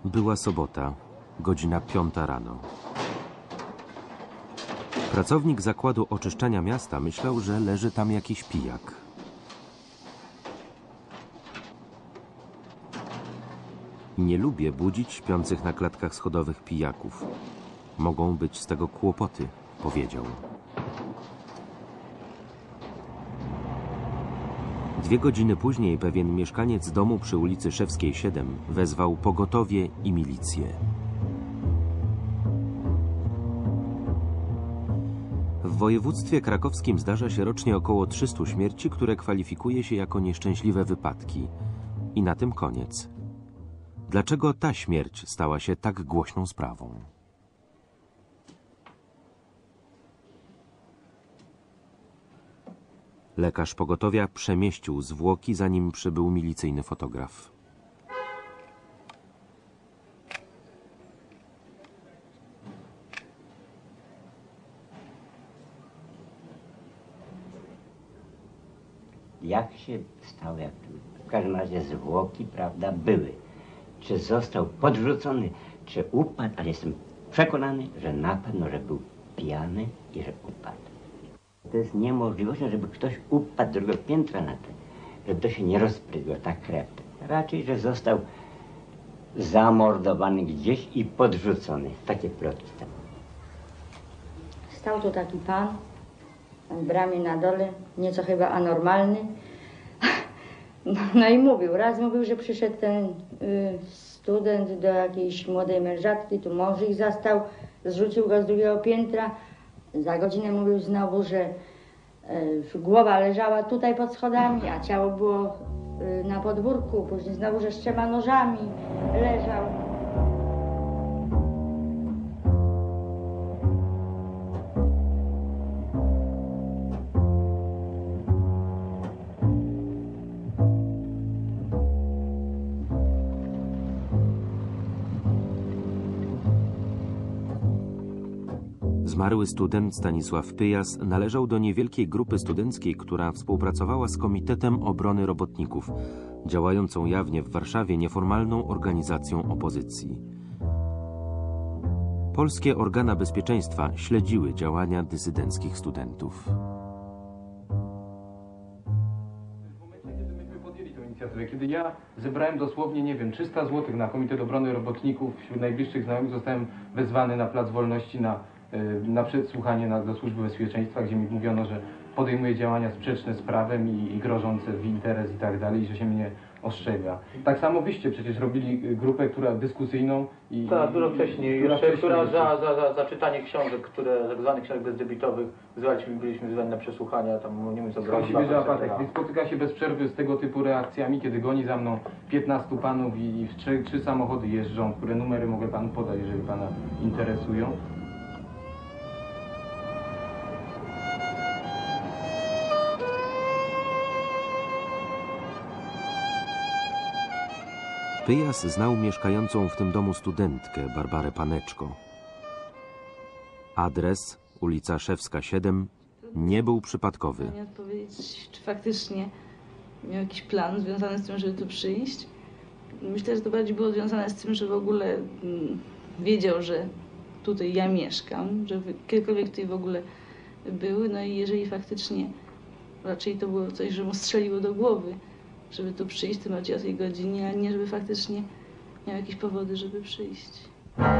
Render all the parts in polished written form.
Była sobota, godzina 5 rano. Pracownik zakładu oczyszczania miasta myślał, że leży tam jakiś pijak. Nie lubię budzić śpiących na klatkach schodowych pijaków. Mogą być z tego kłopoty, powiedział. 2 godziny później pewien mieszkaniec domu przy ulicy Szewskiej 7 wezwał pogotowie i milicję. W województwie krakowskim zdarza się rocznie około 300 śmierci, które kwalifikuje się jako nieszczęśliwe wypadki. I na tym koniec. Dlaczego ta śmierć stała się tak głośną sprawą? Lekarz pogotowia przemieścił zwłoki, zanim przybył milicyjny fotograf. Jak się stało, jak w każdym razie zwłoki, prawda, były. Czy został podrzucony, czy upadł, ale jestem przekonany, że na pewno, że był pijany i że upadł. To jest niemożliwość, żeby ktoś upadł z drugiego piętra na ten, żeby to się nie rozprygło, ta krew. Raczej, że został zamordowany gdzieś i podrzucony. Takie plotki tam. Stał tu taki pan w bramie na dole, nieco chyba anormalny. No i raz mówił, że przyszedł ten student do jakiejś młodej mężatki, tu mąż ich zastał, zrzucił go z drugiego piętra. Za godzinę mówił znowu, że głowa leżała tutaj pod schodami, a ciało było na podwórku. Później znowu, że z 3 nożami leżał. Zmarły student Stanisław Pyjas należał do niewielkiej grupy studenckiej, która współpracowała z Komitetem Obrony Robotników, działającą jawnie w Warszawie nieformalną organizacją opozycji. Polskie organa bezpieczeństwa śledziły działania dysydenckich studentów. Kiedy ja zebrałem dosłownie, nie wiem, 300 zł na Komitet Obrony Robotników, wśród najbliższych znajomych zostałem wezwany na Plac Wolności na przesłuchanie do Służby Bezpieczeństwa, gdzie mi mówiono, że podejmuję działania sprzeczne z prawem i grożące w interes i tak dalej, że się mnie ostrzega. Tak samo wyście przecież robili grupę, dyskusyjną i... Tak, dużo wcześniej, która za czytanie książek, tak zwanych książek bezdebitowych, byliśmy wzywani na przesłuchania, tam nie wiem co... Skąd się bierze apatek? Spotyka się bez przerwy z tego typu reakcjami, kiedy goni za mną 15 panów i 3 samochody jeżdżą, które numery mogę panu podać, jeżeli pana interesują. Pyjas znał mieszkającą w tym domu studentkę Barbarę Paneczko. Adres, ulica Szewska 7, nie był przypadkowy. Nie odpowiedzieć, czy faktycznie miał jakiś plan związany z tym, żeby tu przyjść. Myślę, że to bardziej było związane z tym, że w ogóle wiedział, że tutaj ja mieszkam, że kiedykolwiek tutaj w ogóle były. No i jeżeli faktycznie raczej to było coś, że mu strzeliło do głowy, żeby tu przyjść, tym bardziej o tej godzinie, a nie żeby faktycznie miał jakieś powody, żeby przyjść.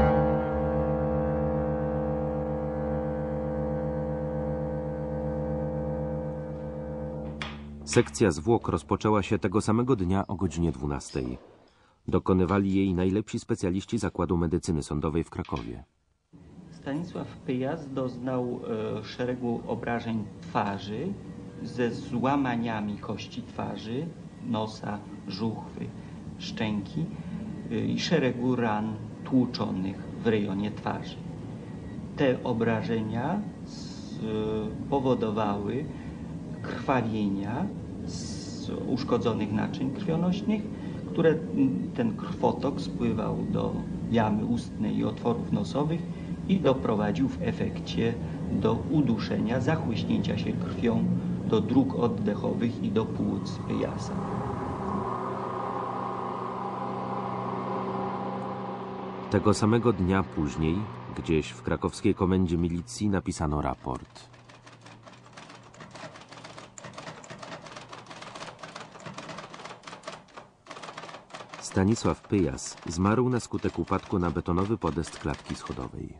Sekcja zwłok rozpoczęła się tego samego dnia o godzinie 12. Dokonywali jej najlepsi specjaliści Zakładu Medycyny Sądowej w Krakowie. Stanisław Pyjas doznał szeregu obrażeń twarzy ze złamaniami kości twarzy, nosa, żuchwy, szczęki i szeregu ran tłuczonych w rejonie twarzy. Te obrażenia spowodowały krwawienia z uszkodzonych naczyń krwionośnych, ten krwotok spływał do jamy ustnej i otworów nosowych i doprowadził w efekcie do uduszenia, zachłyśnięcia się krwią do dróg oddechowych i do płuc Pyjasa. Tego samego dnia później, gdzieś w krakowskiej komendzie milicji napisano raport. Stanisław Pyjas zmarł na skutek upadku na betonowy podest klatki schodowej.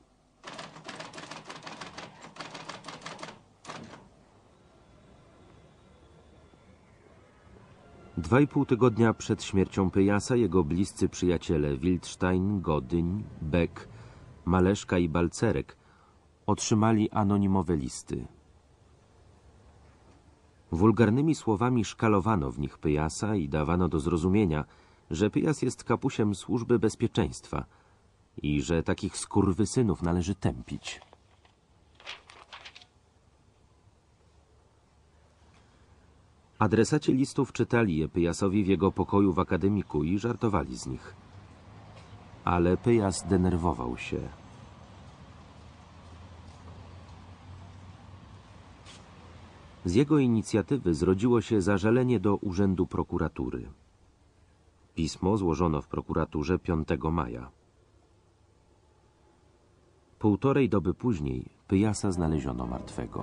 Dwa i pół tygodnia przed śmiercią Pyjasa jego bliscy przyjaciele Wildstein, Godyń, Beck, Maleszka i Balcerek otrzymali anonimowe listy. Wulgarnymi słowami szkalowano w nich Pyjasa i dawano do zrozumienia, że Pyjas jest kapusiem służby bezpieczeństwa i że takich skurwysynów należy tępić. Adresaci listów czytali je Pyjasowi w jego pokoju w akademiku i żartowali z nich. Ale Pyjas denerwował się. Z jego inicjatywy zrodziło się zażalenie do Urzędu Prokuratury. Pismo złożono w prokuraturze 5 maja. Półtorej doby później Pyjasa znaleziono martwego.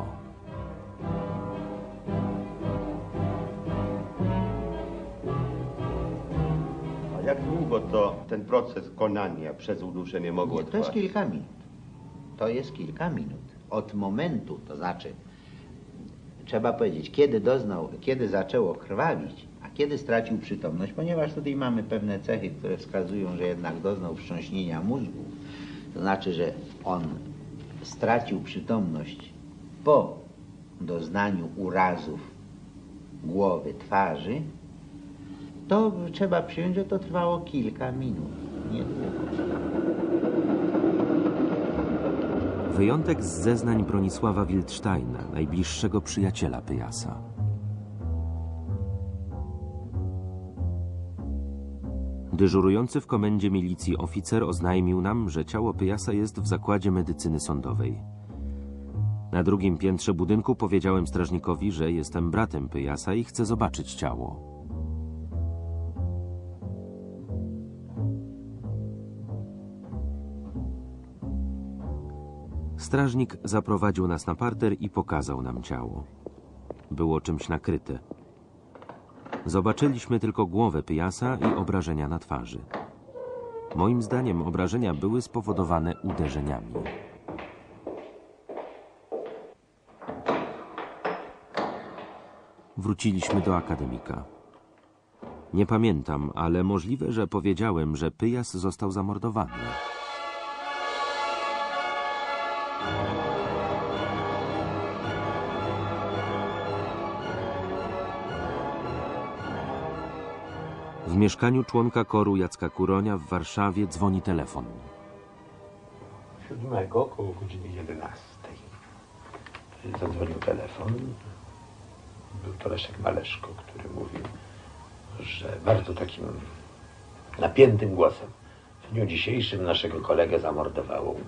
A jak długo to ten proces konania przez uduszenie mogło To trwać? jest kilka minut. To jest kilka minut. Od momentu, to znaczy, trzeba powiedzieć, kiedy zaczęło krwawić, a kiedy stracił przytomność, ponieważ tutaj mamy pewne cechy, które wskazują, że jednak doznał wstrząśnienia mózgu. To znaczy, że on stracił przytomność po doznaniu urazów głowy, twarzy, to trzeba przyjąć, że to trwało kilka minut, nie długo. Wyjątek z zeznań Bronisława Wildsteina, najbliższego przyjaciela Pyjasa. Dyżurujący w komendzie milicji oficer oznajmił nam, że ciało Pyjasa jest w zakładzie medycyny sądowej. Na drugim piętrze budynku powiedziałem strażnikowi, że jestem bratem Pyjasa i chcę zobaczyć ciało. Strażnik zaprowadził nas na parter i pokazał nam ciało. Było czymś nakryte. Zobaczyliśmy tylko głowę Pyjasa i obrażenia na twarzy. Moim zdaniem obrażenia były spowodowane uderzeniami. Wróciliśmy do akademika. Nie pamiętam, ale możliwe, że powiedziałem, że Pyjas został zamordowany. W mieszkaniu członka KOR-u Jacka Kuronia w Warszawie dzwoni telefon. 7 około godziny 11 zadzwonił telefon. Był to Leszek Maleszko, który mówił, że bardzo takim napiętym głosem w dniu dzisiejszym naszego kolegę zamordowało UB.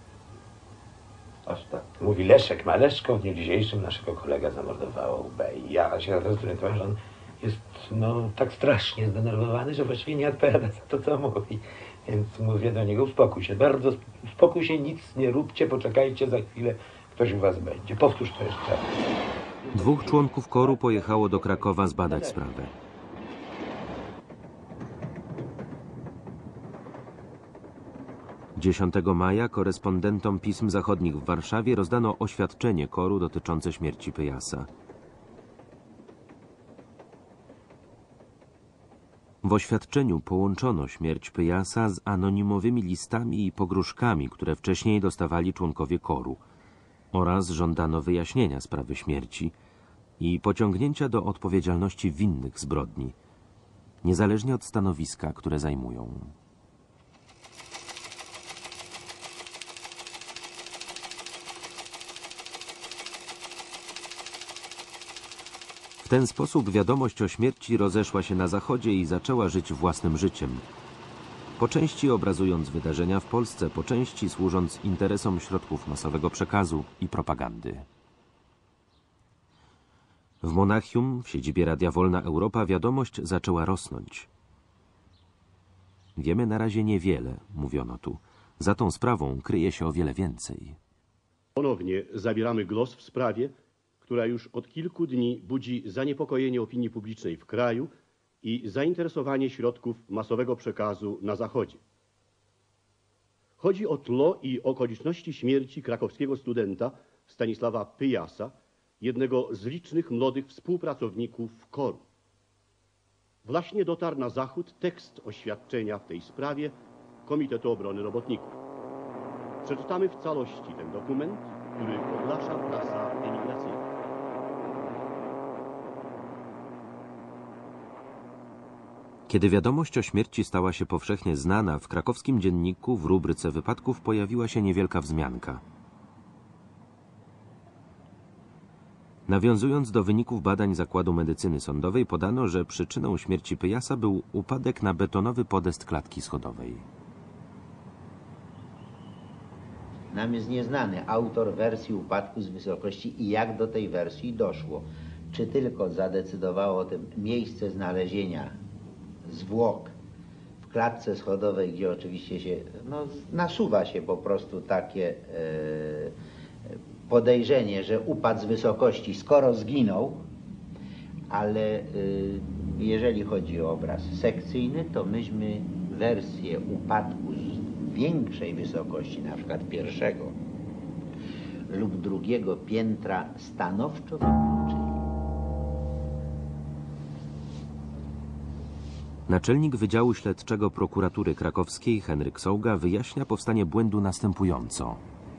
Aż tak. Mówi Leszek Maleszko, w dniu dzisiejszym naszego kolegę zamordowało UB. I ja się teraz zorientowałem, że on jest tak strasznie zdenerwowany, że właściwie nie odpowiada za to, co mówi. Więc mówię do niego, uspokój się, bardzo uspokój się, nic nie róbcie, poczekajcie, za chwilę ktoś u was będzie. Powtórz to jeszcze raz. 2 członków KOR-u pojechało do Krakowa zbadać sprawę. Dziesiątego maja korespondentom pism zachodnich w Warszawie rozdano oświadczenie KOR-u dotyczące śmierci Pyjasa. W oświadczeniu połączono śmierć Pyjasa z anonimowymi listami i pogróżkami, które wcześniej dostawali członkowie KOR-u, oraz żądano wyjaśnienia sprawy śmierci i pociągnięcia do odpowiedzialności winnych zbrodni, niezależnie od stanowiska, które zajmują. W ten sposób wiadomość o śmierci rozeszła się na Zachodzie i zaczęła żyć własnym życiem. Po części obrazując wydarzenia w Polsce, po części służąc interesom środków masowego przekazu i propagandy. W Monachium, w siedzibie Radia Wolna Europa, wiadomość zaczęła rosnąć. Wiemy na razie niewiele, mówiono tu. Za tą sprawą kryje się o wiele więcej. Ponownie zabieramy głos w sprawie, która już od kilku dni budzi zaniepokojenie opinii publicznej w kraju i zainteresowanie środków masowego przekazu na Zachodzie. Chodzi o tło i okoliczności śmierci krakowskiego studenta Stanisława Pyjasa, jednego z licznych młodych współpracowników KOR-u. Właśnie dotarł na Zachód tekst oświadczenia w tej sprawie Komitetu Obrony Robotników. Przeczytamy w całości ten dokument, który ogłasza prasa emigracyjna. Kiedy wiadomość o śmierci stała się powszechnie znana, w krakowskim dzienniku w rubryce wypadków pojawiła się niewielka wzmianka. Nawiązując do wyników badań Zakładu Medycyny Sądowej, podano, że przyczyną śmierci Pyjasa był upadek na betonowy podest klatki schodowej. Nam jest nieznany autor wersji upadku z wysokości i jak do tej wersji doszło. Czy tylko zadecydowało o tym miejsce znalezienia zwłok w klatce schodowej, gdzie oczywiście się nasuwa się po prostu takie podejrzenie, że upadł z wysokości, skoro zginął, ale jeżeli chodzi o obraz sekcyjny, to myśmy wersję upadku z większej wysokości, na przykład pierwszego lub drugiego piętra, stanowczo wykluczyli. Naczelnik Wydziału Śledczego Prokuratury Krakowskiej Henryk Sołga wyjaśnia powstanie błędu następująco.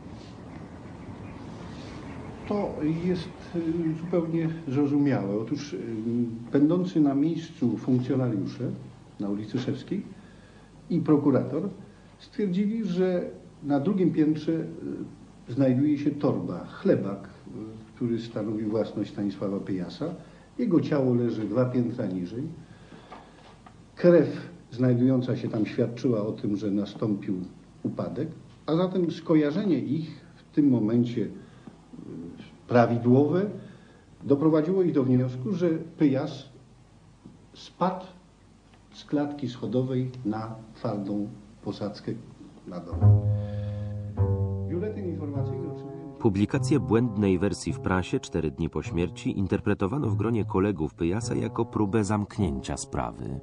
To jest zupełnie zrozumiałe. Otóż będący na miejscu funkcjonariusze na ulicy Szewskiej i prokurator stwierdzili, że na drugim piętrze znajduje się torba, chlebak, który stanowi własność Stanisława Pyjasa. Jego ciało leży 2 piętra niżej. Krew znajdująca się tam świadczyła o tym, że nastąpił upadek, a zatem skojarzenie ich w tym momencie prawidłowe doprowadziło ich do wniosku, że Pyjas spadł z klatki schodowej na twardą posadzkę na dole. Biuletyn informacyjny Publikację błędnej wersji w prasie 4 dni po śmierci interpretowano w gronie kolegów Pyjasa jako próbę zamknięcia sprawy.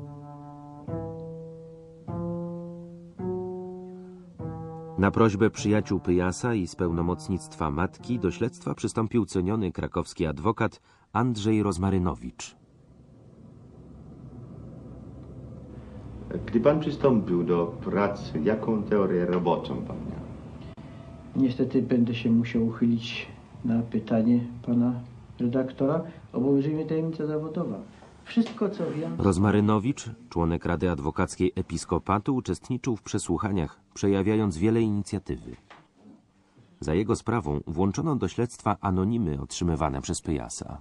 Na prośbę przyjaciół Pyjasa i z pełnomocnictwa matki do śledztwa przystąpił ceniony krakowski adwokat Andrzej Rozmarynowicz. Gdy pan przystąpił do pracy, jaką teorię roboczą pan miał? Niestety będę się musiał uchylić na pytanie pana redaktora. Obowiązuje mnie tajemnica zawodowa. Wszystko, co wiem... Rozmarynowicz, członek Rady Adwokackiej Episkopatu, uczestniczył w przesłuchaniach, przejawiając wiele inicjatywy. Za jego sprawą włączono do śledztwa anonimy otrzymywane przez Pyjasa.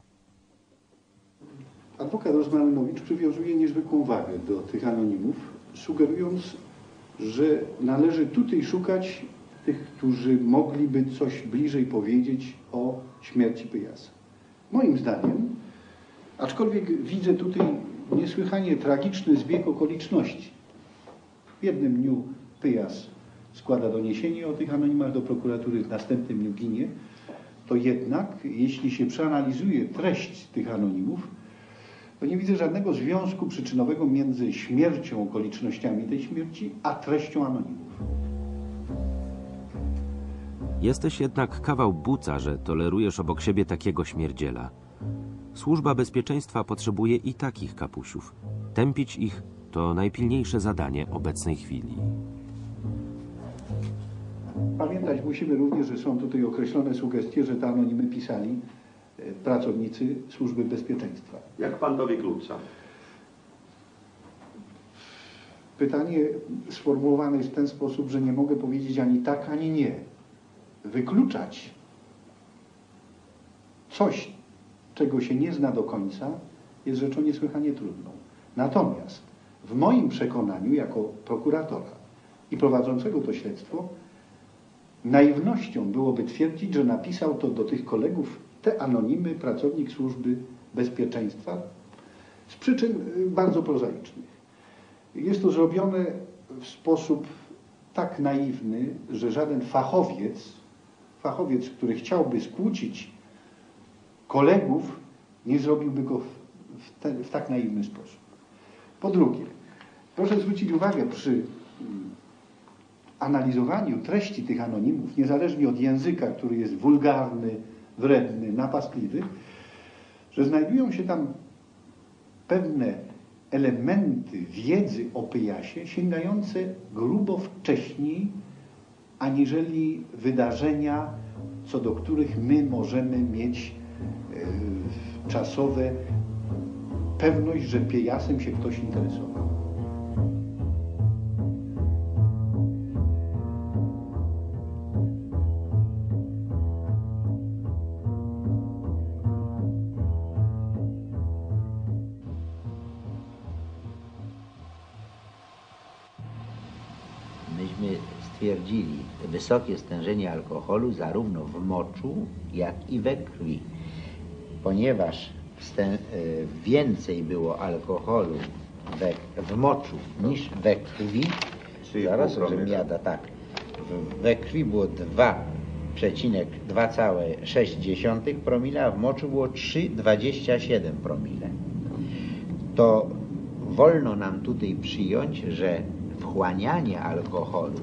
Adwokat Rozmarynowicz przywiązuje niezwykłą wagę do tych anonimów, sugerując, że należy tutaj szukać tych, którzy mogliby coś bliżej powiedzieć o śmierci Pyjasa. Moim zdaniem, aczkolwiek widzę tutaj niesłychanie tragiczny zbieg okoliczności. W jednym dniu Pyjas składa doniesienie o tych anonimach do prokuratury, w następnym dniu ginie, to jednak, jeśli się przeanalizuje treść tych anonimów, to nie widzę żadnego związku przyczynowego między śmiercią, okolicznościami tej śmierci, a treścią anonimów. Jesteś jednak kawał buca, że tolerujesz obok siebie takiego śmierdziela. Służba bezpieczeństwa potrzebuje i takich kapusiów. Tępić ich to najpilniejsze zadanie obecnej chwili. Pamiętać musimy również, że są tutaj określone sugestie, że te anonimy pisali pracownicy Służby Bezpieczeństwa. Jak pan to wyklucza? Pytanie sformułowane jest w ten sposób, że nie mogę powiedzieć ani tak, ani nie. Wykluczać coś, czego się nie zna do końca, jest rzeczą niesłychanie trudną. Natomiast w moim przekonaniu, jako prokuratora i prowadzącego to śledztwo, naiwnością byłoby twierdzić, że napisał to do tych kolegów te anonimy pracownik Służby Bezpieczeństwa z przyczyn bardzo prozaicznych. Jest to zrobione w sposób tak naiwny, że żaden fachowiec, który chciałby skłócić kolegów, nie zrobiłby go w tak naiwny sposób. Po drugie, proszę zwrócić uwagę przy analizowaniu treści tych anonimów, niezależnie od języka, który jest wulgarny, wredny, napastliwy, że znajdują się tam pewne elementy wiedzy o Pyjasie sięgające grubo wcześniej, aniżeli wydarzenia, co do których my możemy mieć czasowe pewność, że Pyjasem się ktoś interesował. Myśmy stwierdzili wysokie stężenie alkoholu zarówno w moczu, jak i we krwi. Ponieważ więcej było alkoholu w moczu niż we krwi, zaraz, że miada, tak, we krwi było 2,6 promila, a w moczu było 3,27 promile. To wolno nam tutaj przyjąć, że wchłanianie alkoholu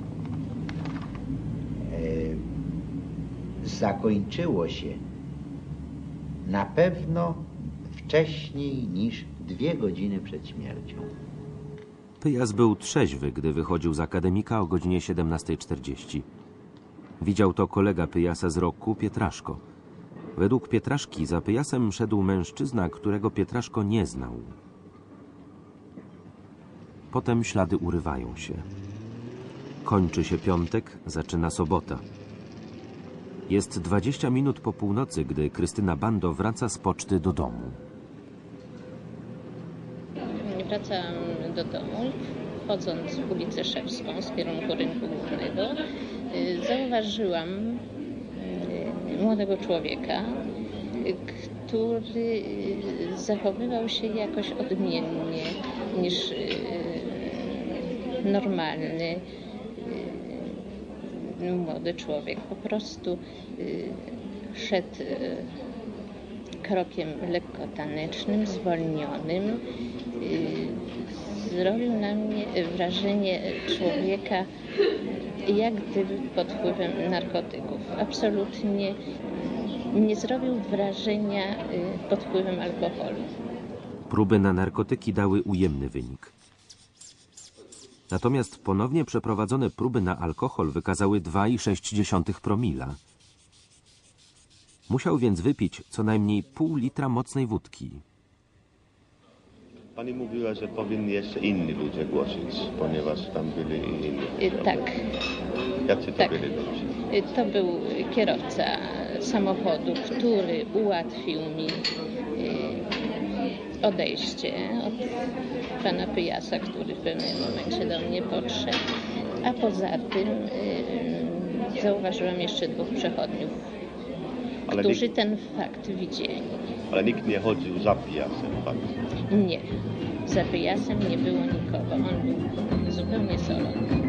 zakończyło się na pewno wcześniej niż 2 godziny przed śmiercią. Pyjas był trzeźwy, gdy wychodził z akademika o godzinie 17:40. Widział to kolega Pyjasa z roku, Pietraszko. Według Pietraszki za Pyjasem szedł mężczyzna, którego Pietraszko nie znał. Potem ślady urywają się. Kończy się piątek, zaczyna sobota. Jest 20 minut po północy, gdy Krystyna Bando wraca z poczty do domu. Wracam do domu, wchodząc w ulicę Szewską z kierunku Rynku Głównego, zauważyłam młodego człowieka, który zachowywał się jakoś odmiennie niż normalny młody człowiek. Po prostu szedł krokiem lekko tanecznym, zwolnionym. Zrobił na mnie wrażenie człowieka jak gdyby pod wpływem narkotyków. Absolutnie nie zrobił wrażenia pod wpływem alkoholu. Próby na narkotyki dały ujemny wynik. Natomiast ponownie przeprowadzone próby na alkohol wykazały 2,6 promila. Musiał więc wypić co najmniej pół litra mocnej wódki. Pani mówiła, że powinni jeszcze inni ludzie głosić, ponieważ tam byli inni. Tak. Jacy to byli ludzie? To był kierowca samochodu, który ułatwił mi odejście od pana Pyjasa, który w pewnym momencie do mnie podszedł. A poza tym zauważyłam jeszcze 2 przechodniów, którzy ten fakt widzieli. Ale nikt nie chodził za Pyjasem, tak? Nie. Za Pyjasem nie było nikogo. On był zupełnie solo.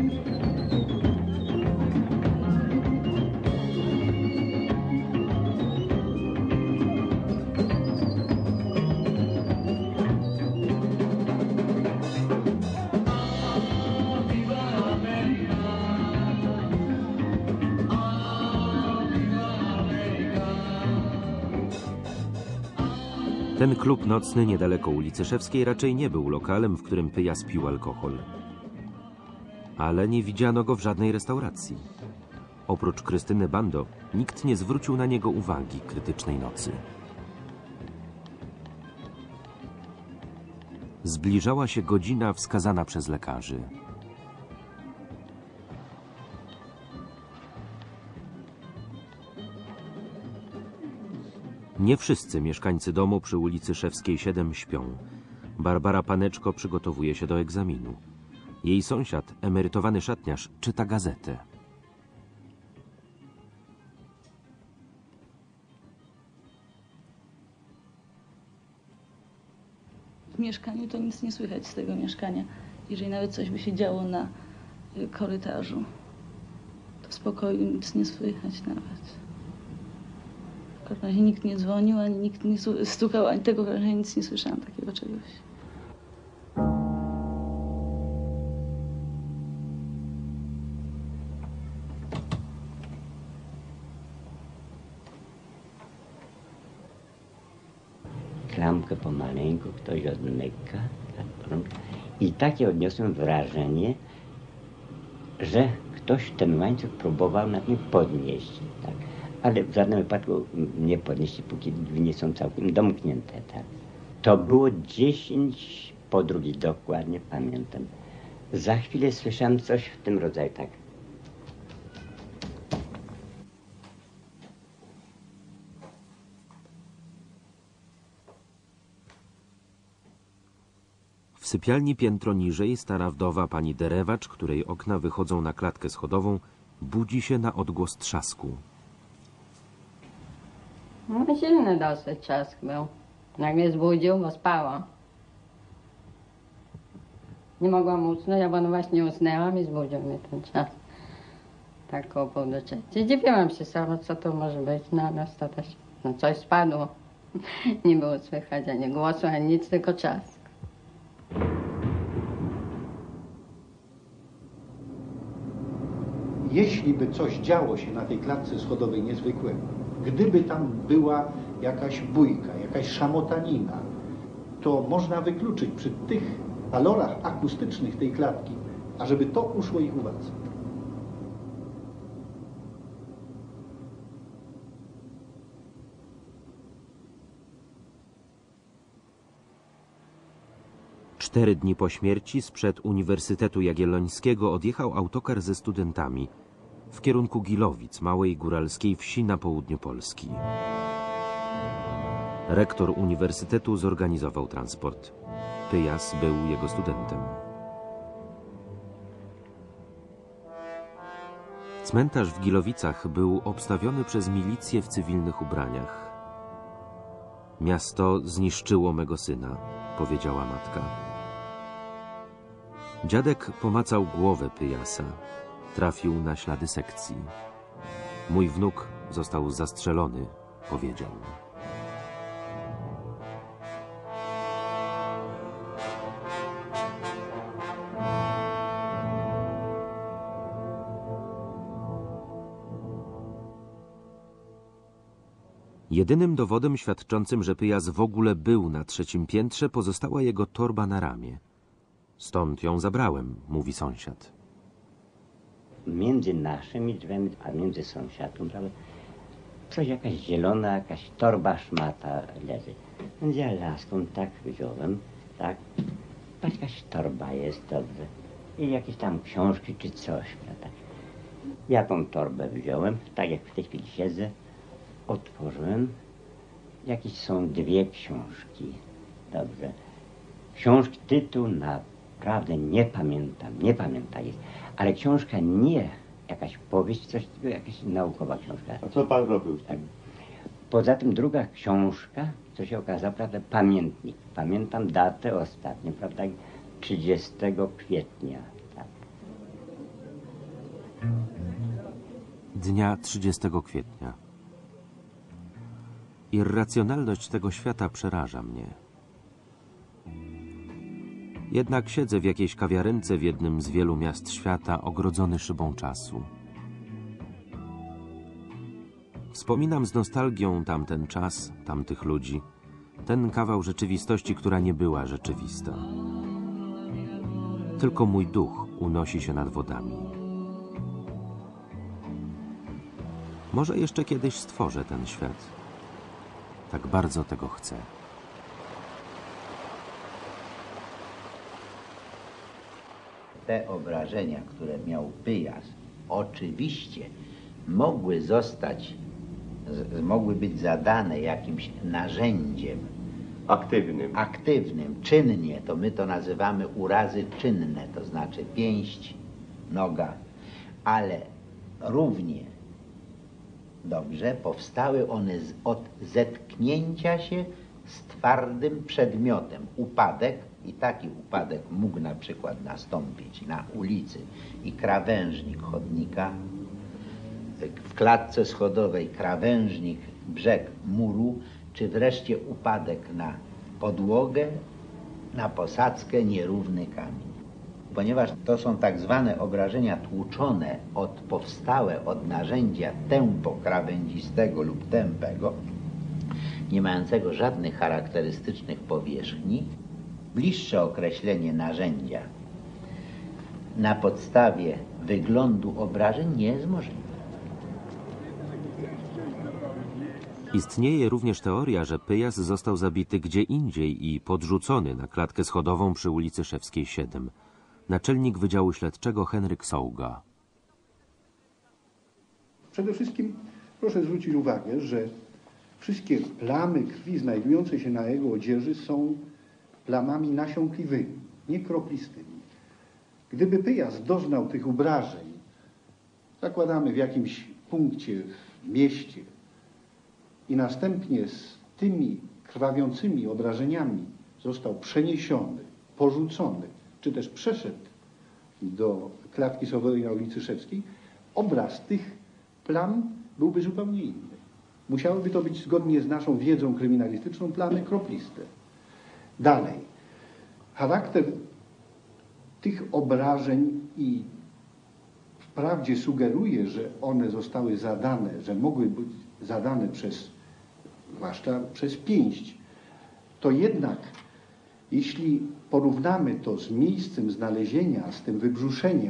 Ten klub nocny niedaleko ulicy Szewskiej raczej nie był lokalem, w którym Pyjas pił alkohol. Ale nie widziano go w żadnej restauracji. Oprócz Krystyny Bando nikt nie zwrócił na niego uwagi krytycznej nocy. Zbliżała się godzina wskazana przez lekarzy. Nie wszyscy mieszkańcy domu przy ulicy Szewskiej 7 śpią. Barbara Paneczko przygotowuje się do egzaminu. Jej sąsiad, emerytowany szatniarz, czyta gazetę. W mieszkaniu to nic nie słychać z tego mieszkania. jeżeli nawet coś by się działo na korytarzu, to w spokoju nic nie słychać nawet. W każdym razie nikt nie dzwonił, ani nikt nie stukał, ani tego razie nic nie słyszałam takiego czegoś. Klamkę pomaleńku ktoś odmyka i takie odniosłem wrażenie, że ktoś ten łańcuch próbował nad nim podnieść, tak? Ale w żadnym wypadku nie podnieść, póki drzwi nie są całkiem domknięte. Tak? To było 10 po drugiej, dokładnie pamiętam. Za chwilę słyszałem coś w tym rodzaju, tak. W sypialni piętro niżej stara wdowa pani Derewacz, której okna wychodzą na klatkę schodową, budzi się na odgłos trzasku. No silny dosyć trzask był. Nagle zbudził, bo spałam. Nie mogłam usnąć, a potem właśnie usnęłam i zbudził mnie ten trzask. Tak koło 2:30. Dziwiłam się sama, co to może być. No coś spadło. Nie było słychać ani głosu, ani nic, tylko trzask. Jeśli by coś działo się na tej klatce schodowej niezwykłego, gdyby tam była jakaś bójka, jakaś szamotanina, to można wykluczyć przy tych walorach akustycznych tej klatki, ażeby to uszło ich uwadze. Cztery dni po śmierci sprzed Uniwersytetu Jagiellońskiego odjechał autokar ze studentami w kierunku Gilowic, małej góralskiej wsi na południu Polski. Rektor uniwersytetu zorganizował transport. Pyjas był jego studentem. Cmentarz w Gilowicach był obstawiony przez milicję w cywilnych ubraniach. Miasto zniszczyło mego syna, powiedziała matka. Dziadek pomacał głowę Pyjasa. Trafił na ślady sekcji. Mój wnuk został zastrzelony, powiedział. Jedynym dowodem świadczącym, że Pyjas w ogóle był na 3. piętrze, pozostała jego torba na ramię. Stąd ją zabrałem, mówi sąsiad. Między naszymi drzwiami, a między sąsiadką, prawda, coś jakaś zielona, jakaś torba, szmata leży. Więc ja laską tak wziąłem, tak, jakaś torba jest, dobrze, i jakieś tam książki czy coś, prawda. Ja tą torbę wziąłem, tak jak w tej chwili siedzę, otworzyłem, jakieś są 2 książki, dobrze. Książki, tytuł naprawdę nie pamiętam jest, ale książka nie jakaś powieść, coś, tylko jakaś naukowa książka. A co pan robił? Tak. Poza tym druga książka, co się okazało, prawda, pamiętnik. Pamiętam datę ostatnią, prawda, 30 kwietnia. Tak. Dnia 30 kwietnia. Irracjonalność tego świata przeraża mnie. Jednak siedzę w jakiejś kawiarence w jednym z wielu miast świata, ogrodzony szybą czasu. Wspominam z nostalgią tamten czas, tamtych ludzi, ten kawał rzeczywistości, która nie była rzeczywista. Tylko mój duch unosi się nad wodami. Może jeszcze kiedyś stworzę ten świat. Tak bardzo tego chcę. Te obrażenia, które miał Pyjas, oczywiście mogły być zadane jakimś narzędziem aktywnym, czynnie, to my to nazywamy urazy czynne, to znaczy pięść, noga, ale równie dobrze powstały one od zetknięcia się z twardym przedmiotem. Upadek I taki upadek mógł na przykład nastąpić na ulicy i krawężnik chodnika, w klatce schodowej krawężnik, brzeg muru, czy wreszcie upadek na podłogę, na posadzkę, nierówny kamień. Ponieważ to są tak zwane obrażenia tłuczone powstałe od narzędzia tępo-krawędzistego lub tępego, nie mającego żadnych charakterystycznych powierzchni, bliższe określenie narzędzia na podstawie wyglądu obrażeń nie jest możliwe. Istnieje również teoria, że Pyjas został zabity gdzie indziej i podrzucony na klatkę schodową przy ulicy Szewskiej 7. Naczelnik Wydziału Śledczego Henryk Sołga. Przede wszystkim proszę zwrócić uwagę, że wszystkie plamy krwi znajdujące się na jego odzieży są plamami nasiąkliwymi, nie kroplistymi. Gdyby Pyjas doznał tych obrażeń, zakładamy w jakimś punkcie w mieście, i następnie z tymi krwawiącymi obrażeniami został przeniesiony, porzucony, czy też przeszedł do klatki schodowej na ulicy Szewskiej, obraz tych plam byłby zupełnie inny. Musiałyby to być, zgodnie z naszą wiedzą kryminalistyczną, plamy kropliste. Dalej, charakter tych obrażeń i wprawdzie sugeruje, że one zostały zadane, że mogły być zadane zwłaszcza przez pięść, to jednak jeśli porównamy to z miejscem znalezienia, z tym wybrzuszeniem,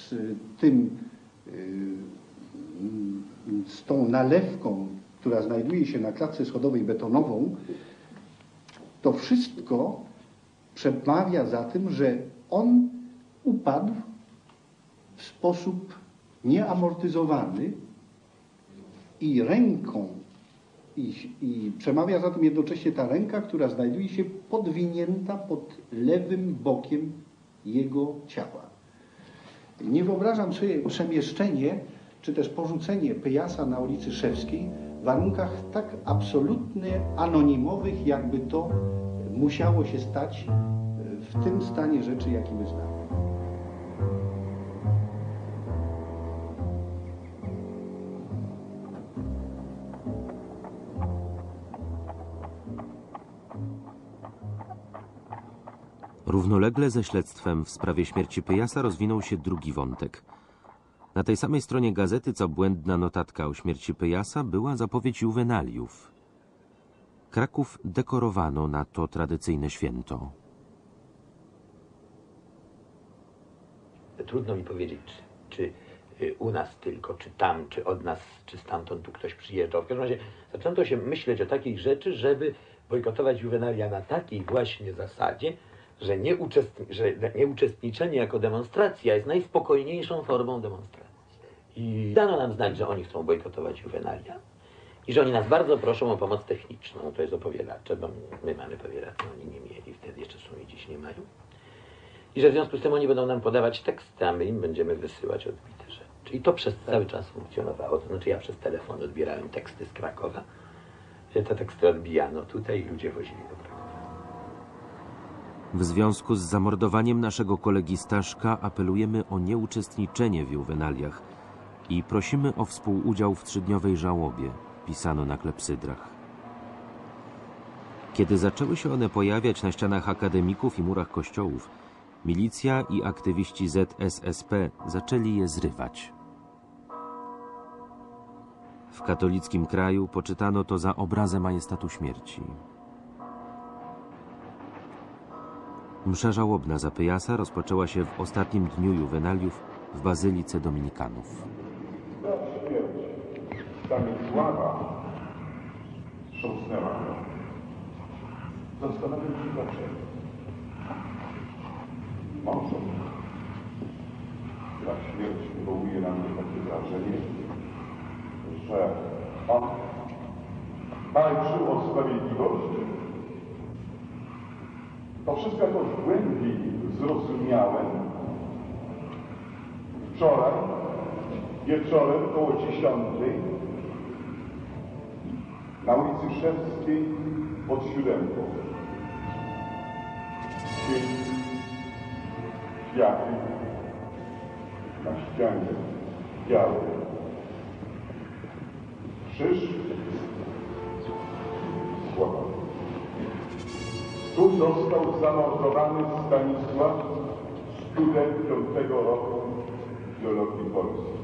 z tą nalewką, która znajduje się na klatce schodowej betonową, to wszystko przemawia za tym, że on upadł w sposób nieamortyzowany i ręką, i przemawia za tym jednocześnie ta ręka, która znajduje się podwinięta pod lewym bokiem jego ciała. Nie wyobrażam sobie przemieszczenie, czy też porzucenie Pyjasa na ulicy Szewskiej w warunkach tak absolutnie anonimowych, jakby to musiało się stać w tym stanie rzeczy, jaki my znamy. Równolegle ze śledztwem w sprawie śmierci Pyjasa rozwinął się drugi wątek. Na tej samej stronie gazety, co błędna notatka o śmierci Pyjasa, była zapowiedź juwenaliów. Kraków dekorowano na to tradycyjne święto. Trudno mi powiedzieć, czy u nas tylko, czy tam, czy od nas, czy stamtąd tu ktoś przyjeżdżał. W każdym razie zaczęto się myśleć o takich rzeczy, żeby bojkotować juwenalia na takiej właśnie zasadzie, że nieuczestniczenie jako demonstracja jest najspokojniejszą formą demonstracji. I dano nam znać, że oni chcą bojkotować juwenalia i że oni nas bardzo proszą o pomoc techniczną, to jest opowiadacze, bo my mamy powielacze, oni nie mieli, wtedy jeszcze są i dziś nie mają. I że w związku z tym oni będą nam podawać teksty, a my im będziemy wysyłać odbite rzeczy. I to przez cały czas funkcjonowało, to znaczy ja przez telefon odbierałem teksty z Krakowa, te teksty odbijano tutaj i ludzie wozili do Krakowa. W związku z zamordowaniem naszego kolegi Staszka apelujemy o nieuczestniczenie w juwenaliach i prosimy o współudział w 3-dniowej żałobie, pisano na klepsydrach. Kiedy zaczęły się one pojawiać na ścianach akademików i murach kościołów, milicja i aktywiści ZSSP zaczęli je zrywać. W katolickim kraju poczytano to za obrazę majestatu śmierci. Msza żałobna za Pyjasa rozpoczęła się w ostatnim dniu juwenaliów w Bazylice Dominikanów. Stanisława wstrząsnęła go. Zastanawiam się dlaczego. Może ta śmierć wywołuje na mnie takie wrażenie, że on walczył o sprawiedliwość. To wszystko jakoś głębiej zrozumiałem wczoraj wieczorem koło 10 na ulicy Szewskiej pod 7. sieci, kwiaty, na ścianie białe, krzyż, słowa. Tu został zamordowany Stanisław, student 5. roku biologii polskiej.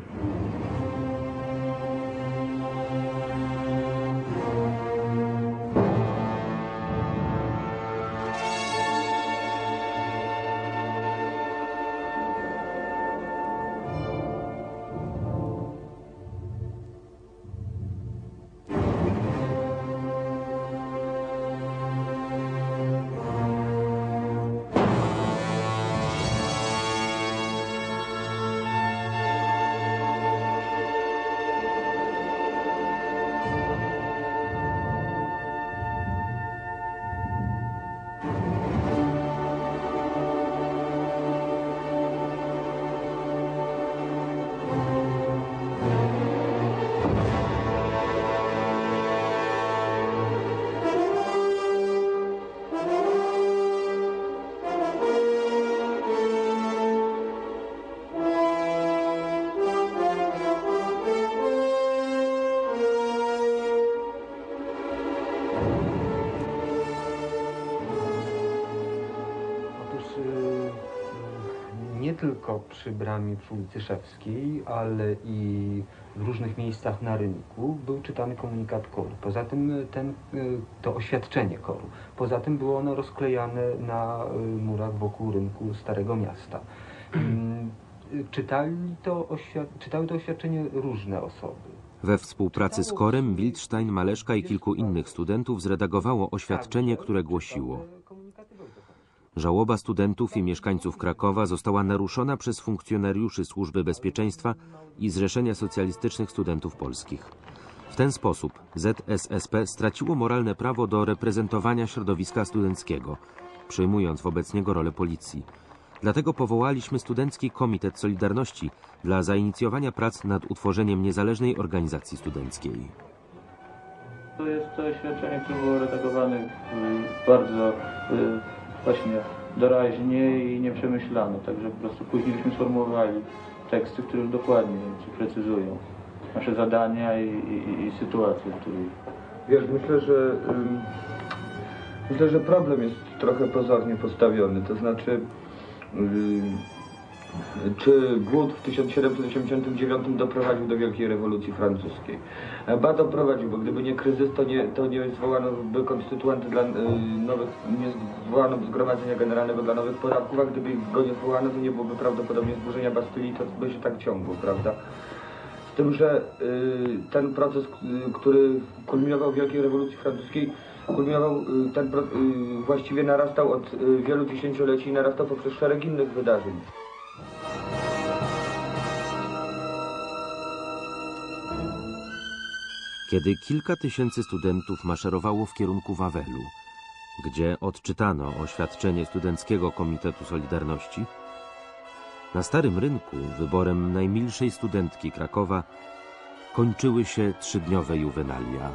Nie tylko przy bramie przy ulicy Szewskiej, ale i w różnych miejscach na rynku był czytany komunikat KOR. Poza tym to oświadczenie KOR-u. Poza tym było ono rozklejane na murach wokół rynku Starego Miasta. Czytały to oświadczenie różne osoby. We współpracy z KOR-em Wildstein, Maleszka i kilku innych studentów zredagowało oświadczenie, które głosiło: żałoba studentów i mieszkańców Krakowa została naruszona przez funkcjonariuszy Służby Bezpieczeństwa i Zrzeszenia Socjalistycznych Studentów Polskich. W ten sposób ZSSP straciło moralne prawo do reprezentowania środowiska studenckiego, przejmując wobec niego rolę policji. Dlatego powołaliśmy Studencki Komitet Solidarności dla zainicjowania prac nad utworzeniem niezależnej organizacji studenckiej. To jest to oświadczenie, które było redagowane bardzo właśnie doraźnie i nieprzemyślane, także po prostu później byśmy sformułowali teksty, które już dokładnie precyzują nasze zadania i sytuację, w której... Wiesz, myślę, że problem jest trochę pozornie postawiony, to znaczy czy głód w 1789 doprowadził do Wielkiej Rewolucji Francuskiej? Ba, doprowadził, bo gdyby nie kryzys, to nie zwołano by konstytuanty dla nie zwołano by zgromadzenia generalnego dla nowych podatków, a gdyby go nie zwołano, to nie byłoby prawdopodobnie zburzenia Bastylii, to by się tak ciągło, prawda? Z tym, że ten proces, który kulminował w Wielkiej Rewolucji Francuskiej, właściwie narastał od wielu dziesięcioleci i narastał poprzez szereg innych wydarzeń. Kiedy kilka tysięcy studentów maszerowało w kierunku Wawelu, gdzie odczytano oświadczenie Studenckiego Komitetu Solidarności, na Starym Rynku wyborem najmilszej studentki Krakowa kończyły się 3-dniowe juwenalia.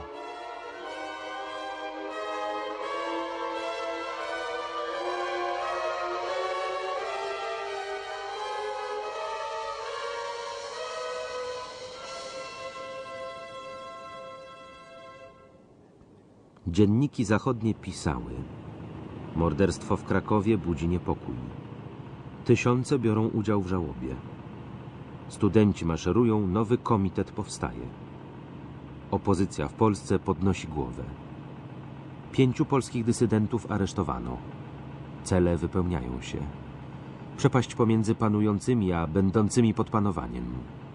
Dzienniki zachodnie pisały: morderstwo w Krakowie budzi niepokój. Tysiące biorą udział w żałobie. Studenci maszerują, nowy komitet powstaje. Opozycja w Polsce podnosi głowę. 5 polskich dysydentów aresztowano. Cele wypełniają się. Przepaść pomiędzy panującymi a będącymi pod panowaniem.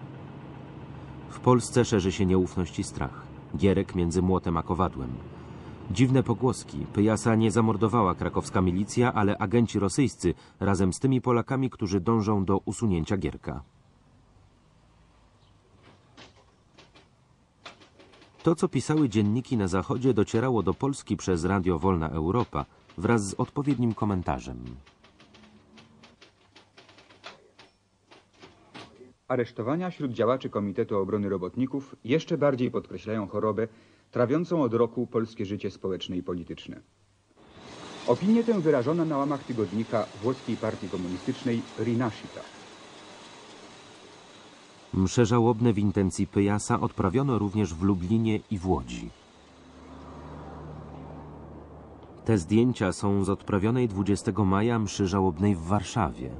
W Polsce szerzy się nieufność i strach. Gierek między młotem a kowadłem. Dziwne pogłoski. Pyjasa nie zamordowała krakowska milicja, ale agenci rosyjscy razem z tymi Polakami, którzy dążą do usunięcia Gierka. To, co pisały dzienniki na Zachodzie, docierało do Polski przez Radio Wolna Europa wraz z odpowiednim komentarzem. Aresztowania wśród działaczy Komitetu Obrony Robotników jeszcze bardziej podkreślają chorobę trawiącą od roku polskie życie społeczne i polityczne. Opinię tę wyrażono na łamach tygodnika włoskiej partii komunistycznej Rinascita. Msze żałobne w intencji Pyjasa odprawiono również w Lublinie i w Łodzi. Te zdjęcia są z odprawionej 20 maja mszy żałobnej w Warszawie.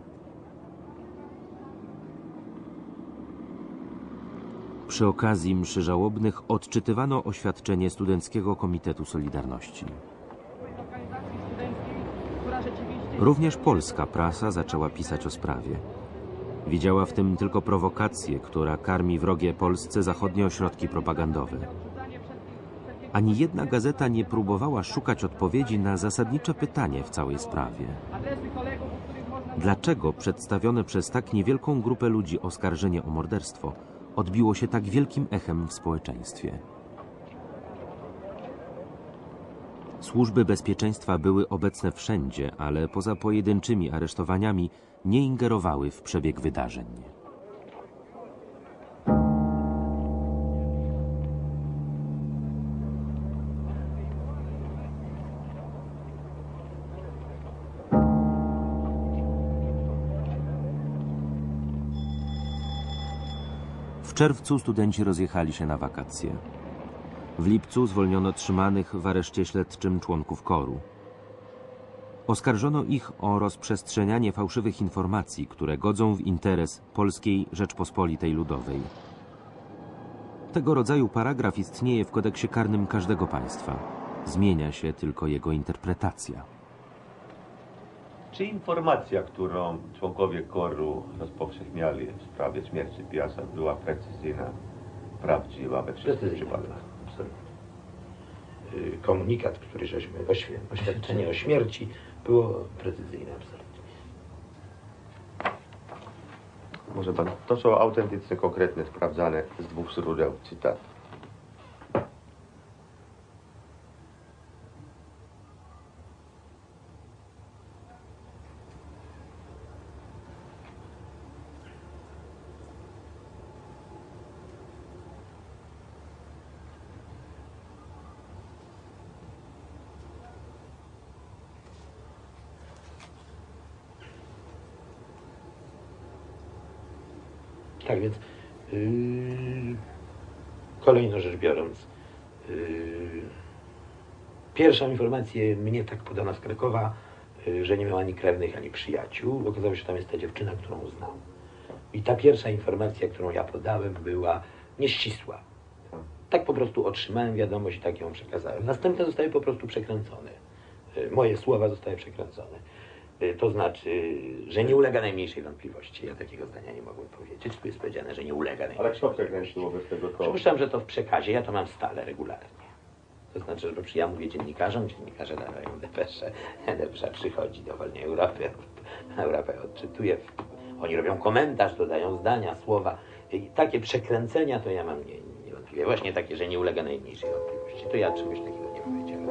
Przy okazji mszy żałobnych odczytywano oświadczenie Studenckiego Komitetu Solidarności. Również polska prasa zaczęła pisać o sprawie. Widziała w tym tylko prowokację, która karmi wrogie Polsce zachodnie ośrodki propagandowe. Ani jedna gazeta nie próbowała szukać odpowiedzi na zasadnicze pytanie w całej sprawie. Dlaczego przedstawione przez tak niewielką grupę ludzi oskarżenie o morderstwo odbiło się tak wielkim echem w społeczeństwie? Służby bezpieczeństwa były obecne wszędzie, ale poza pojedynczymi aresztowaniami nie ingerowały w przebieg wydarzeń. W czerwcu studenci rozjechali się na wakacje. W lipcu zwolniono trzymanych w areszcie śledczym członków KOR-u. Oskarżono ich o rozprzestrzenianie fałszywych informacji, które godzą w interes Polskiej Rzeczpospolitej Ludowej. Tego rodzaju paragraf istnieje w kodeksie karnym każdego państwa. Zmienia się tylko jego interpretacja. Czy informacja, którą członkowie KOR-u rozpowszechniali w sprawie śmierci Pyjasa, była precyzyjna, prawdziwa we wszystkich przypadkach? Komunikat, który żeśmy, oświadczenie o śmierci było precyzyjne absolutnie. Może pan, to są autentyczne, konkretne, sprawdzane z dwóch źródeł cytatów. Tak więc, kolejno rzecz biorąc, pierwszą informację mnie tak podano z Krakowa, że nie miał ani krewnych, ani przyjaciół. Okazało się, że tam jest ta dziewczyna, którą znał. I ta pierwsza informacja, którą ja podałem, była nieścisła. Tak po prostu otrzymałem wiadomość i tak ją przekazałem. Następne zostały po prostu przekręcone. Moje słowa zostały przekręcone. To znaczy, że nie ulega najmniejszej wątpliwości. Ja takiego zdania nie mogłem powiedzieć. Tu jest powiedziane, że nie ulega najmniejszej Ale kto przekręcił wobec tego koła? Przypuszczam, że to w przekazie. Ja to mam stale, regularnie. To znaczy, że ja mówię dziennikarzom, dziennikarze dawają depesze, depesza przychodzi do Wolnej Europy, Europę odczytuje, oni robią komentarz, dodają zdania, słowa. I takie przekręcenia to ja mam niewątpliwie. Właśnie takie, że nie ulega najmniejszej wątpliwości. To ja czegoś takiego nie powiedziałem.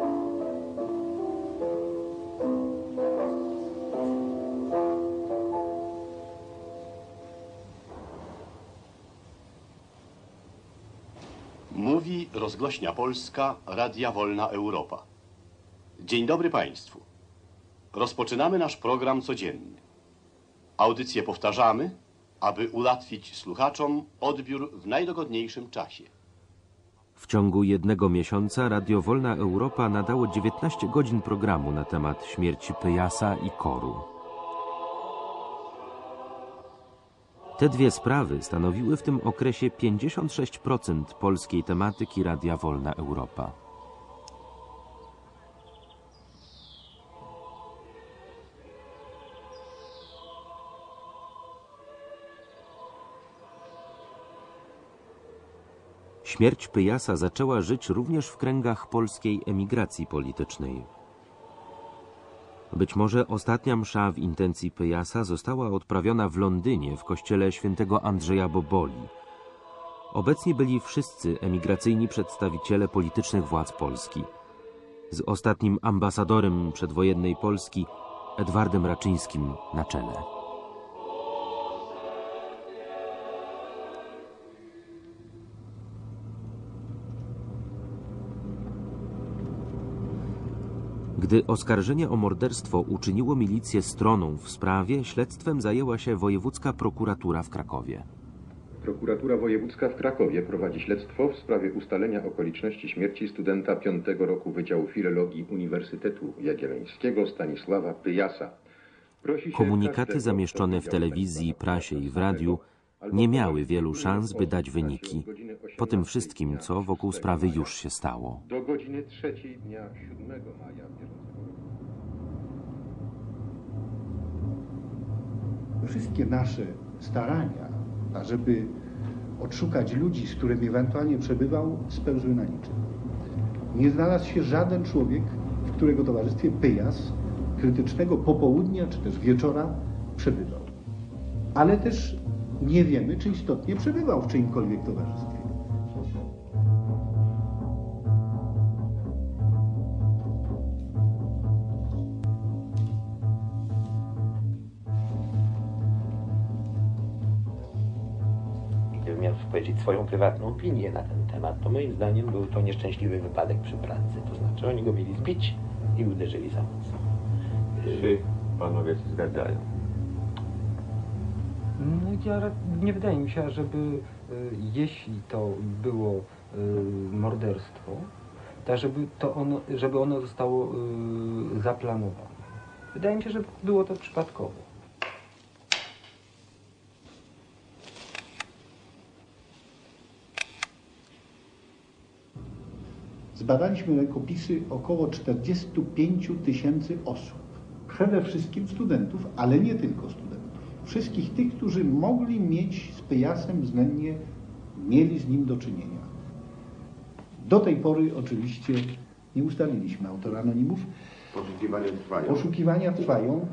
Mówi rozgłośnia polska Radia Wolna Europa. Dzień dobry Państwu. Rozpoczynamy nasz program codzienny. Audycję powtarzamy, aby ułatwić słuchaczom odbiór w najdogodniejszym czasie. W ciągu jednego miesiąca Radio Wolna Europa nadało 19 godzin programu na temat śmierci Pyjasa i KOR-u. Te dwie sprawy stanowiły w tym okresie 56% polskiej tematyki Radia Wolna Europa. Śmierć Pyjasa zaczęła żyć również w kręgach polskiej emigracji politycznej. Być może ostatnia msza w intencji Pyjasa została odprawiona w Londynie w kościele świętego Andrzeja Boboli. Obecni byli wszyscy emigracyjni przedstawiciele politycznych władz Polski. Z ostatnim ambasadorem przedwojennej Polski, Edwardem Raczyńskim, na czele. Gdy oskarżenie o morderstwo uczyniło milicję stroną w sprawie, śledztwem zajęła się wojewódzka prokuratura w Krakowie. Prokuratura Wojewódzka w Krakowie prowadzi śledztwo w sprawie ustalenia okoliczności śmierci studenta 5. roku Wydziału Filologii Uniwersytetu Jagiellońskiego Stanisława Pyjasa. Komunikaty zamieszczone w telewizji, prasie i w radiu nie miały wielu szans, by dać wyniki. Po tym wszystkim, co wokół sprawy już się stało. Do godziny 3 dnia 7 maja. Wszystkie nasze starania, ażeby odszukać ludzi, z którymi ewentualnie przebywał, spełzły na niczym. Nie znalazł się żaden człowiek, w którego towarzystwie Pyjas krytycznego popołudnia czy też wieczora przebywał. Ale też nie wiemy, czy istotnie przebywał w czyimkolwiek towarzystwie. Gdybym miał powiedzieć swoją prywatną opinię na ten temat, to moim zdaniem był to nieszczęśliwy wypadek przy pracy. To znaczy oni go mieli zbić i uderzyli za mocno. Czy panowie się zgadzają? Nie wydaje mi się, żeby jeśli to było morderstwo, to żeby ono zostało zaplanowane. Wydaje mi się, że było to przypadkowo. Zbadaliśmy rękopisy około 45 000 osób. Przede wszystkim studentów, ale nie tylko studentów. Wszystkich tych, którzy mogli mieć z Pyjasem względnie, mieli z nim do czynienia. Do tej pory oczywiście nie ustaliliśmy autora anonimów. Poszukiwania trwają.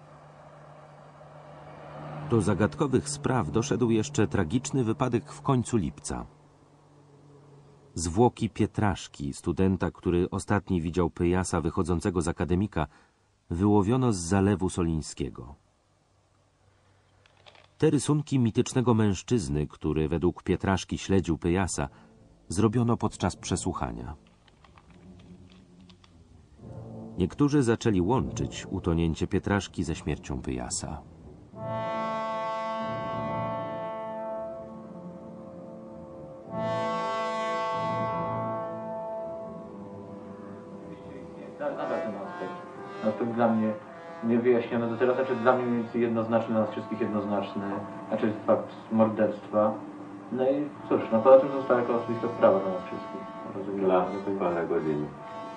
Do zagadkowych spraw doszedł jeszcze tragiczny wypadek w końcu lipca. Zwłoki Pietraszki, studenta, który ostatni widział Pyjasa wychodzącego z akademika, wyłowiono z Zalewu Solińskiego. Te rysunki mitycznego mężczyzny, który według Pietraszki śledził Pyjasa, zrobiono podczas przesłuchania. Niektórzy zaczęli łączyć utonięcie Pietraszki ze śmiercią Pyjasa. Aspekt dla mnie niewyjaśniony do teraz, znaczy dla mnie mniej więcej jednoznaczny, dla nas wszystkich jednoznaczny, znaczy fakt morderstwa. No i cóż, no poza tym została jako osobista sprawa dla nas wszystkich. Rozumiem, dla pana godziny.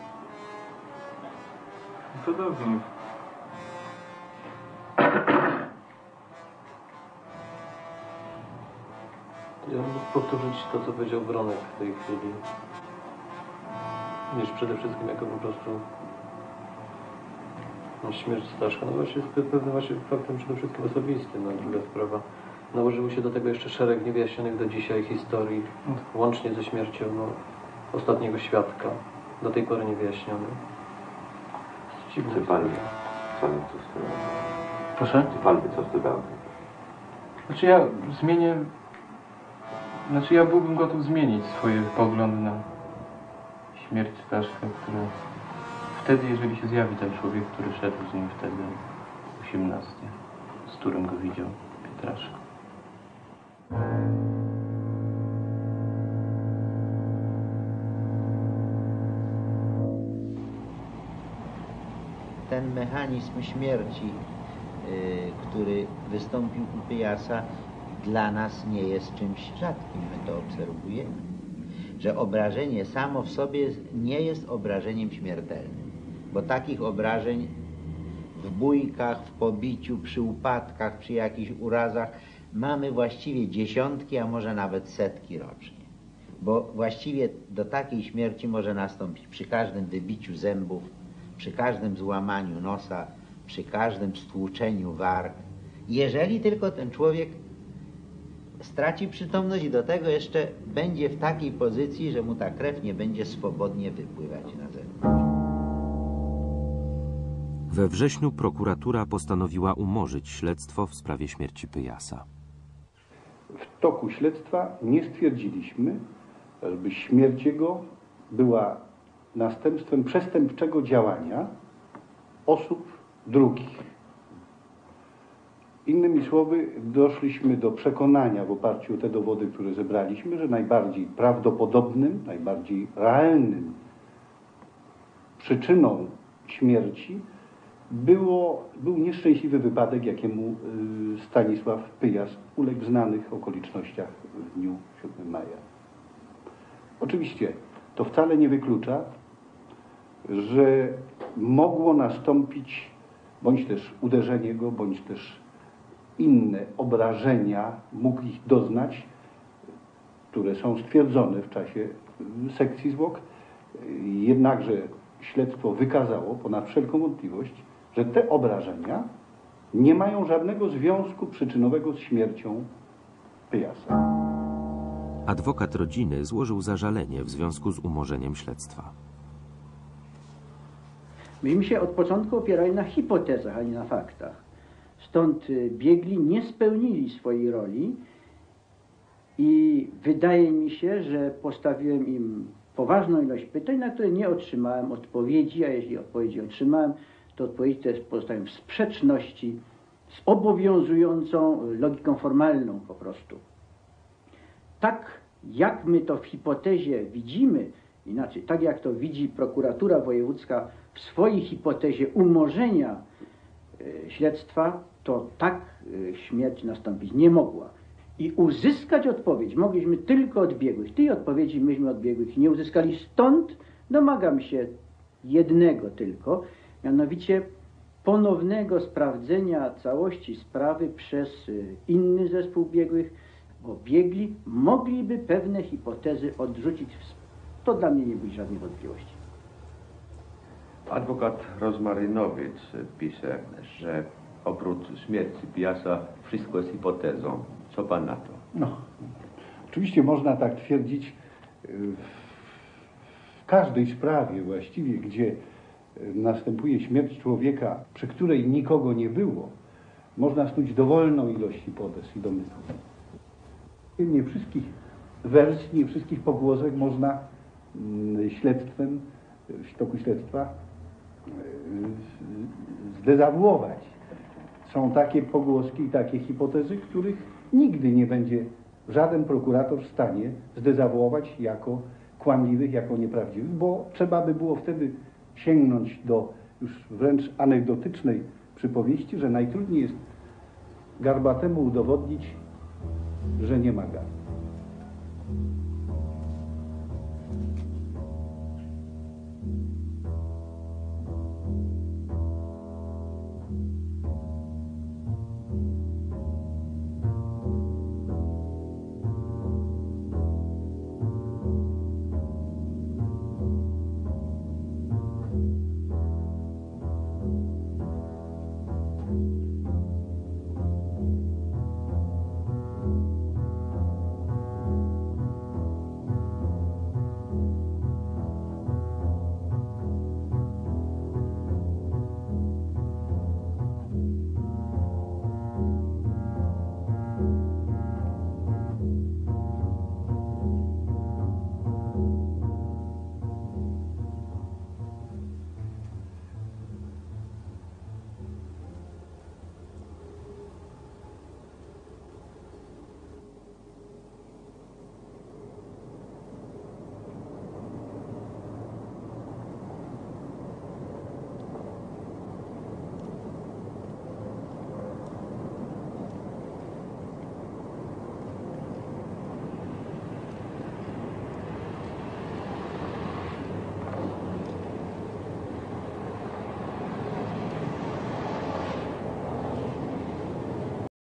Cudownie. Ja mógł powtórzyć to, co powiedział Bronek w tej chwili. Niż przede wszystkim jako po prostu śmierć Staszka. No właśnie jest pewnym właśnie faktem przede wszystkim osobistym, a druga sprawa. Nałożyły się do tego jeszcze szereg niewyjaśnionych do dzisiaj historii, łącznie ze śmiercią ostatniego świadka, do tej pory niewyjaśniony. Czy pan co wstydzał? Proszę? Czy pan by co wstydzał? Ja byłbym gotów zmienić swoje poglądy na śmierć Staszka, która wtedy, jeżeli się zjawi ten człowiek, który szedł z nim wtedy 18, z którym go widział Pietraszko. Ten mechanizm śmierci, który wystąpił u Pyjasa, dla nas nie jest czymś rzadkim. My to obserwujemy. Że obrażenie samo w sobie nie jest obrażeniem śmiertelnym. Bo takich obrażeń w bójkach, w pobiciu, przy upadkach, przy jakichś urazach mamy właściwie dziesiątki, a może nawet setki rocznie. Bo właściwie do takiej śmierci może nastąpić przy każdym wybiciu zębów, przy każdym złamaniu nosa, przy każdym stłuczeniu warg. Jeżeli tylko ten człowiek straci przytomność i do tego jeszcze będzie w takiej pozycji, że mu ta krew nie będzie swobodnie wypływać na zewnątrz. We wrześniu prokuratura postanowiła umorzyć śledztwo w sprawie śmierci Pyjasa. W toku śledztwa nie stwierdziliśmy, żeby śmierć jego była następstwem przestępczego działania osób drugich. Innymi słowy, doszliśmy do przekonania w oparciu o te dowody, które zebraliśmy, że najbardziej prawdopodobnym, najbardziej realnym przyczyną śmierci był nieszczęśliwy wypadek, jakiemu Stanisław Pyjas uległ w znanych okolicznościach w dniu 7 maja. Oczywiście to wcale nie wyklucza, że mogło nastąpić bądź też uderzenie go, bądź też inne obrażenia mógł ich doznać, które są stwierdzone w czasie sekcji zwłok. Jednakże śledztwo wykazało ponad wszelką wątpliwość, że te obrażenia nie mają żadnego związku przyczynowego z śmiercią Pyjasa. Adwokat rodziny złożył zażalenie w związku z umorzeniem śledztwa. Myśmy się od początku opierali na hipotezach, a nie na faktach. Stąd biegli nie spełnili swojej roli i wydaje mi się, że postawiłem im poważną ilość pytań, na które nie otrzymałem odpowiedzi, a jeśli odpowiedzi otrzymałem, to odpowiedzi te pozostają w sprzeczności z obowiązującą logiką formalną po prostu. Tak jak my to w hipotezie widzimy, inaczej, tak jak to widzi prokuratura wojewódzka w swojej hipotezie umorzenia śledztwa, to tak śmierć nastąpić nie mogła. I uzyskać odpowiedź mogliśmy tylko od biegłych. Tej odpowiedzi myśmy od biegłych nie uzyskali. Stąd domagam się jednego tylko, mianowicie ponownego sprawdzenia całości sprawy przez inny zespół biegłych, bo biegli mogliby pewne hipotezy odrzucić. To dla mnie nie budzi żadnej wątpliwości. Adwokat Rozmarynowiec pisze, że oprócz śmierci Pyjasa wszystko jest hipotezą. Co pan na to? No, oczywiście można tak twierdzić w każdej sprawie właściwie, gdzie następuje śmierć człowieka, przy której nikogo nie było, można snuć dowolną ilość hipotez i domysłów. Nie wszystkich wersji, nie wszystkich pogłosek można śledztwem, w toku śledztwa zdezawuować. Są takie pogłoski i takie hipotezy, których nigdy nie będzie żaden prokurator w stanie zdezawuować jako kłamliwych, jako nieprawdziwych, bo trzeba by było wtedy sięgnąć do już wręcz anegdotycznej przypowieści, że najtrudniej jest garbatemu udowodnić, że nie ma garb.